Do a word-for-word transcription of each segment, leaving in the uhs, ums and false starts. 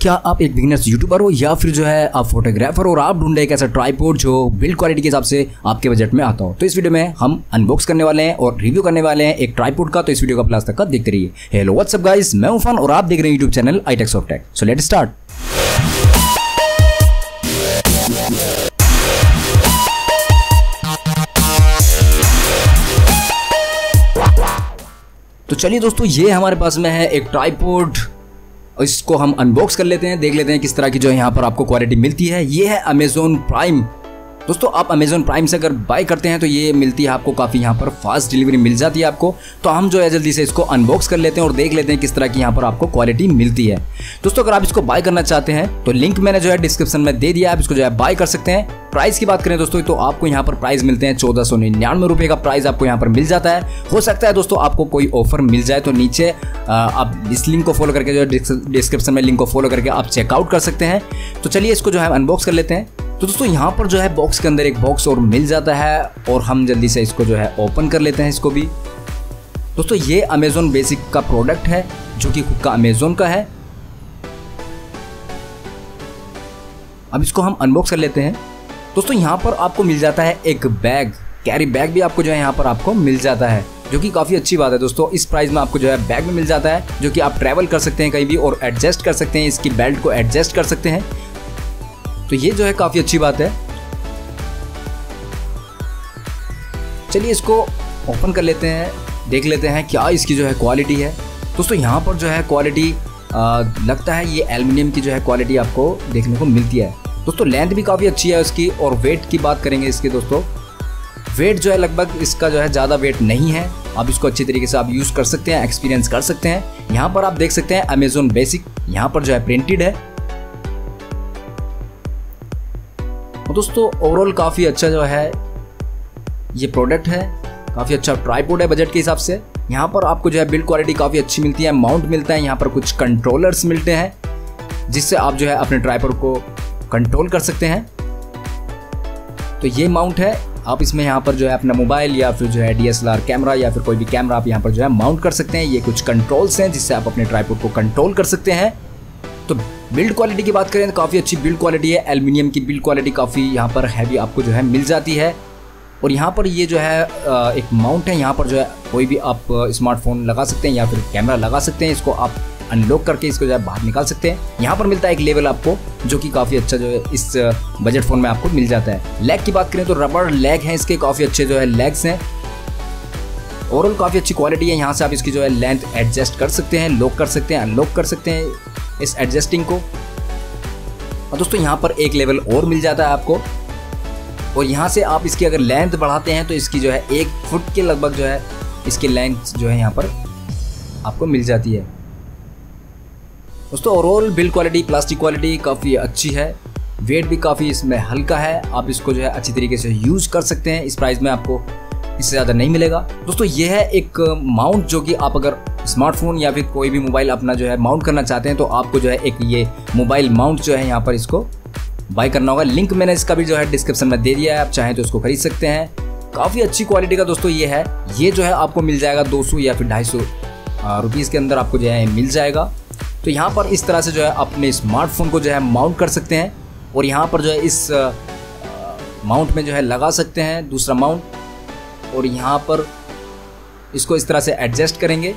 क्या आप एक बिगिनर्स यूट्यूबर हो या फिर जो है आप फोटोग्राफर और आप ढूंढ रहे एक ऐसा ट्राइपॉड जो बिल्ड क्वालिटी के हिसाब से आपके बजट में आता हो, तो इस वीडियो में हम अनबॉक्स करने वाले हैं और रिव्यू करने वाले हैं एक ट्राइपॉड का। तो इस वीडियो का लास्ट तक का देखते रहिए। हेलो व्हाट्सअप गाइस, मैं उफान और आप देख रहे हैं YouTube channel I tech soft tech. So let's start. तो चलिए दोस्तों, ये हमारे पास में है एक ट्राइपॉड। इसको हम अनबॉक्स कर लेते हैं, देख लेते हैं किस तरह की जो है यहाँ पर आपको क्वालिटी मिलती है। ये है अमेजोन प्राइम। दोस्तों, आप अमेजोन प्राइम से अगर बाय करते हैं तो ये मिलती है आपको काफ़ी यहाँ पर फास्ट डिलीवरी मिल जाती है आपको। तो हम जो है जल्दी से इसको अनबॉक्स कर लेते हैं और देख लेते हैं किस तरह की यहाँ पर आपको क्वालिटी मिलती है। दोस्तों, अगर आप इसको बाय करना चाहते हैं तो लिंक मैंने जो है डिस्क्रिप्शन में दे दिया, आप इसको जो है बाय कर सकते हैं। प्राइस की बात करें दोस्तों तो आपको यहाँ पर प्राइस मिलते हैं चौदह सौ निन्यानवे रुपये का प्राइस आपको यहाँ पर मिल जाता है। हो सकता है दोस्तों आपको कोई ऑफर मिल जाए, तो नीचे आप इस लिंक को फॉलो करके जो है डिस्क्रिप्शन में लिंक को फॉलो करके आप चेकआउट कर सकते हैं। तो चलिए इसको जो है अनबॉक्स कर लेते हैं। तो दोस्तों, यहाँ पर जो है बॉक्स के अंदर एक बॉक्स और मिल जाता है और हम जल्दी से इसको जो है ओपन कर लेते हैं इसको भी। दोस्तों, ये अमेजोन बेसिक का प्रोडक्ट है जो कि खुद का अमेजोन का है। अब इसको हम अनबॉक्स कर लेते हैं। दोस्तों, यहाँ पर आपको मिल जाता है एक बैग, कैरी बैग भी आपको जो है यहाँ पर आपको मिल जाता है, जो कि काफ़ी अच्छी बात है। दोस्तों, इस प्राइस में आपको जो है बैग में मिल जाता है जो कि आप ट्रैवल कर सकते हैं कहीं भी और एडजस्ट कर सकते हैं, इसकी बेल्ट को एडजस्ट कर सकते हैं। तो ये जो है काफ़ी अच्छी बात है। चलिए इसको ओपन कर लेते हैं, देख लेते हैं क्या इसकी जो है क्वालिटी है। दोस्तों, यहाँ पर जो है क्वालिटी लगता है ये एल्युमिनियम की जो है क्वालिटी आपको देखने को मिलती है। दोस्तों, लेंथ भी काफ़ी अच्छी है उसकी। और वेट की बात करेंगे इसके दोस्तों, वेट जो है लगभग इसका जो है ज़्यादा वेट नहीं है। आप इसको अच्छी तरीके से आप यूज़ कर सकते हैं, एक्सपीरियंस कर सकते हैं। यहाँ पर आप देख सकते हैं अमेजोन बेसिक यहाँ पर जो है प्रिंटेड है। दोस्तों, ओवरऑल काफ़ी अच्छा जो है ये प्रोडक्ट है, काफ़ी अच्छा ट्राइपॉड है बजट के हिसाब से। यहाँ पर आपको जो है बिल्ड क्वालिटी काफ़ी अच्छी मिलती है, माउंट मिलता है, यहाँ पर कुछ कंट्रोलर्स मिलते हैं जिससे आप जो है अपने ट्राइपॉड को कंट्रोल कर सकते हैं। तो ये माउंट है, आप इसमें यहाँ पर जो है अपना मोबाइल या फिर जो है D S L R camera या फिर कोई भी कैमरा आप यहाँ पर जो है माउंट कर सकते हैं। ये कुछ कंट्रोल्स हैं जिससे आप अपने ट्राइपॉड को कंट्रोल कर सकते हैं। तो बिल्ड क्वालिटी की बात करें तो काफ़ी अच्छी बिल्ड क्वालिटी है। एल्युमिनियम की बिल्ड क्वालिटी काफ़ी यहाँ पर हैवी आपको जो है मिल जाती है। और यहाँ पर ये जो है एक माउंट है, यहाँ पर जो है कोई भी आप स्मार्टफोन लगा सकते हैं या फिर कैमरा लगा सकते हैं। इसको आप अनलॉक करके इसको जो है बाहर निकाल सकते हैं। यहाँ पर मिलता है एक लेवल आपको जो कि काफ़ी अच्छा जो है इस बजट फ़ोन में आपको मिल जाता है। लेग की बात करें तो रबर लेग हैं इसके, काफ़ी अच्छे जो है लेग्स हैं। ओवरऑल काफ़ी अच्छी क्वालिटी है। यहाँ से आप इसकी जो है लेंथ एडजस्ट कर सकते हैं, लॉक कर सकते हैं, अनलॉक कर सकते हैं इस एडजस्टिंग को। और दोस्तों, यहाँ पर एक लेवल और मिल जाता है आपको। और यहाँ से आप इसकी अगर लेंथ बढ़ाते हैं तो इसकी जो है एक फुट के लगभग जो है इसकी लेंथ जो है यहाँ पर आपको मिल जाती है। दोस्तों, overall build quality, plastic quality काफ़ी अच्छी है। वेट भी काफ़ी इसमें हल्का है। आप इसको जो है अच्छी तरीके से यूज़ कर सकते हैं। इस प्राइस में आपको इससे ज़्यादा नहीं मिलेगा। दोस्तों, ये है एक माउंट जो कि आप अगर स्मार्टफोन या फिर कोई भी मोबाइल अपना जो है माउंट करना चाहते हैं तो आपको जो है एक ये मोबाइल माउंट जो है यहाँ पर इसको बाय करना होगा। लिंक मैंने इसका भी जो है डिस्क्रिप्शन में दे दिया है, आप चाहें तो इसको खरीद सकते हैं। काफ़ी अच्छी क्वालिटी का दोस्तों ये है। ये जो है आपको मिल जाएगा दो सौ या फिर ढाई सौ रुपीज़ के अंदर आपको जो है मिल जाएगा। तो यहाँ पर इस तरह से जो है अपने स्मार्टफोन को जो है माउंट कर सकते हैं और यहाँ पर जो है इस माउंट में जो है लगा सकते हैं दूसरा माउंट। और यहाँ पर इसको इस तरह से एडजस्ट करेंगे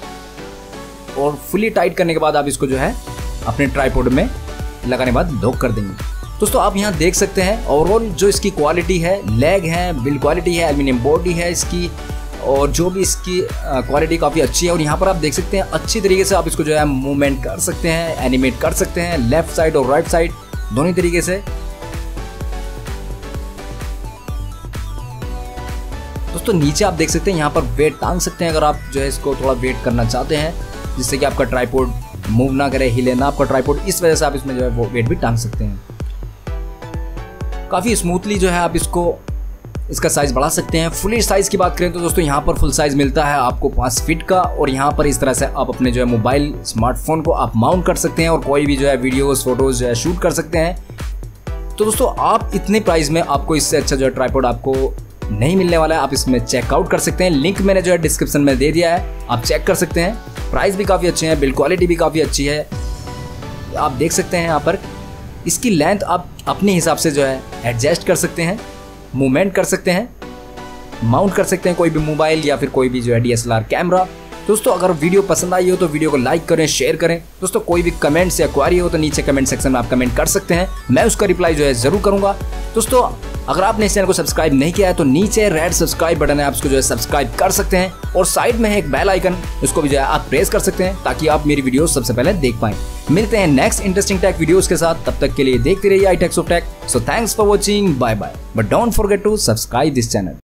और फुली टाइट करने के बाद आप इसको जो है अपने ट्राइपॉड में लगाने के बाद लॉक कर देंगे। दोस्तों, आप यहाँ देख सकते हैं ओवरऑल जो इसकी क्वालिटी है, लेग है, बिल्ड क्वालिटी है, एल्युमिनियम बॉडी है इसकी, और जो भी इसकी क्वालिटी काफ़ी अच्छी है। और यहाँ पर आप देख सकते हैं अच्छी तरीके से आप इसको जो है मूवमेंट कर सकते हैं, एनिमेट कर सकते हैं लेफ्ट साइड और राइट साइड दोनों तरीके से। दोस्तों, नीचे आप देख सकते हैं यहाँ पर वेट टांग सकते हैं अगर आप जो है इसको थोड़ा वेट करना चाहते हैं जिससे कि आपका ट्राइपॉड मूव ना करे, हिले ना आपका ट्राइपॉड। इस वजह से आप इसमें जो है वो वेट भी टांग सकते हैं। काफ़ी स्मूथली जो है आप इसको इसका साइज़ बढ़ा सकते हैं। फुली साइज़ की बात करें तो दोस्तों, यहाँ पर फुल साइज़ मिलता है आपको पाँच फीट का। और यहाँ पर इस तरह से आप अपने जो है मोबाइल स्मार्टफोन को आप माउंट कर सकते हैं और कोई भी जो है वीडियोस फोटोज़ जो है शूट कर सकते हैं। तो दोस्तों, आप इतने प्राइस में आपको इससे अच्छा जो है ट्राइपॉड आपको नहीं मिलने वाला है। आप इसमें चेकआउट कर सकते हैं, लिंक मैंने जो है डिस्क्रिप्शन में दे दिया है, आप चेक कर सकते हैं। प्राइस भी काफ़ी अच्छे हैं, बिल्ड क्वालिटी भी काफ़ी अच्छी है। आप देख सकते हैं यहाँ पर इसकी लेंथ आप अपने हिसाब से जो है एडजस्ट कर सकते हैं, मूवमेंट कर सकते हैं, माउंट कर सकते हैं कोई भी मोबाइल या फिर कोई भी जो है D S L R camera. दोस्तों अगर वीडियो पसंद आई हो तो वीडियो को लाइक करें, शेयर करें। दोस्तों कोई भी कमेंट्स या क्वारी हो तो नीचे कमेंट सेक्शन में आप कमेंट कर सकते हैं, मैं उसका रिप्लाई जो है जरूर करूंगा। दोस्तों अगर आपने इस चैनल को सब्सक्राइब नहीं किया है तो नीचे रेड सब्सक्राइब बटन है, आप उसको जो है सब्सक्राइब कर सकते हैं और साइड में है एक बेल आइकन, उसको भी जो है आप प्रेस कर सकते हैं ताकि आप मेरी वीडियो सबसे पहले देख पाएं। मिलते हैं नेक्स्ट इंटरेस्टिंग टेक वीडियोस के साथ, तब तक के लिए देखते रहिए I techs of tech. So thanks for watching, bye bye, but don't forget to subscribe this channel.